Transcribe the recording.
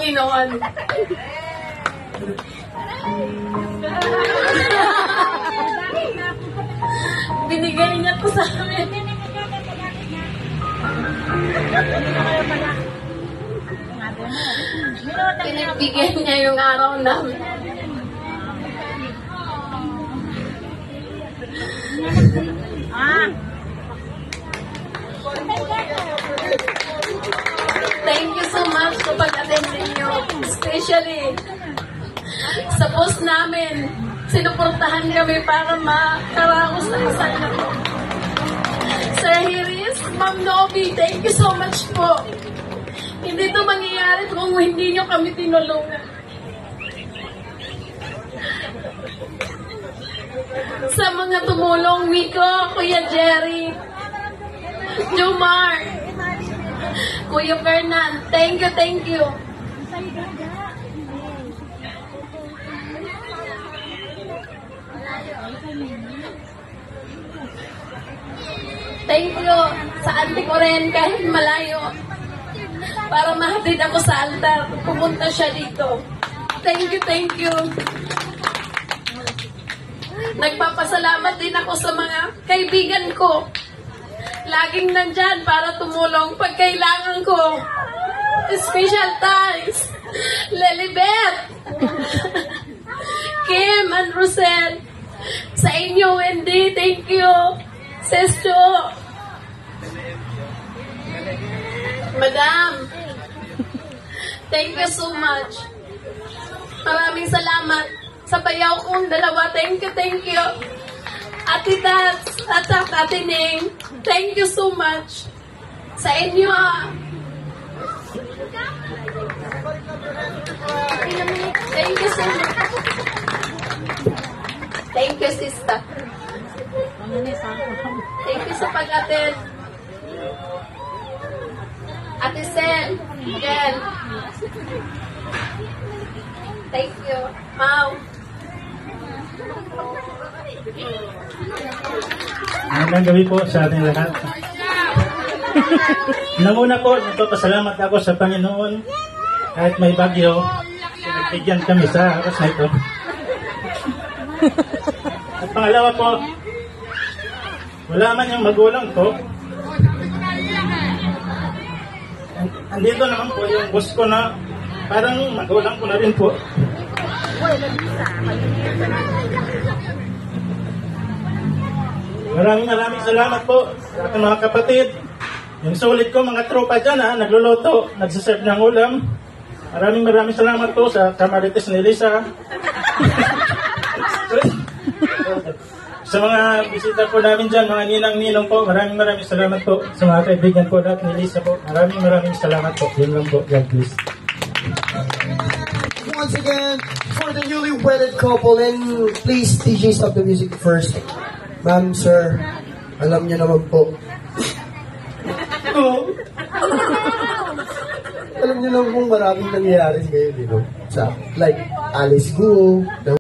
Panginoon. Binigay niya to sa amin. Pinagbigyan niya yung araw namin. Thank you so much sa pag-attend ninyo. Especially sa boss namin. Sinuportahan kami para makaraos na sana po. Sir Hiris, Ma'am Novi, thank you so much po. Hindi ito mangyayari kung hindi nyo kami tinulungan. Sa mga tumulong, Miko, Kuya Jerry, Jomar, Kuya Fernan, thank you, thank you. Thank you sa auntie ko rin kahit malayo. Para mahatid ako sa altar, pumunta siya dito. Thank you, thank you. Nagpapasalamat din ako sa mga kaibigan ko. Laging nandyan para tumulong pag kailangan ko. Special thanks, Lelibet, Kim and Rosel. Sa inyo, Wendy, thank you. Sesto, Madam, thank you so much. Maraming salamat sa bayaw kong dalawa. Thank you, thank you. Ate Tats at Ate Ning, thank you so much. Sa inyo, thank you so much. Thank you, sister. Thank you sa pag-attend. Ate Sen, Jen. Thank you. Mau. Magandang gabi po sa ating lahat. Unang-una po, nagpapasalamat ako sa Panginoon kahit may bagyo, pinagbigyan kami sa oras na ito. At pangalawa po, wala man yung magulang ko. Andito naman po yung boss ko na parang magulang ko na rin po. Maraming salamat po sa aking mga kapatid. Yung sulit ko mga tropa dyan nagluluto, nagsiserve ng ulam. Maraming salamat po sa kamarites ni Lisa. Sa mga bisita po namin dyan, mga ninang-ninong po, maraming salamat po. Sa mga kaibigan po natin ni Lisa po, maraming salamat po. Yun lang po. God bless. Once again, for the newly wedded couple, and please, DJ, stop the music first. Ma'am, sir, alam niyo naman po. Alam niyo naman kung maraming nangyayari ngayon, sa like Alice Guo,